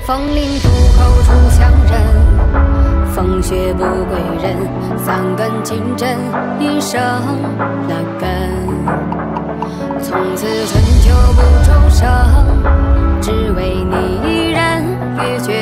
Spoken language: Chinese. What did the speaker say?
风铃渡口出乡人，风雪不归人。三根金针一生了根，从此春秋不重生，只为你一人，月缺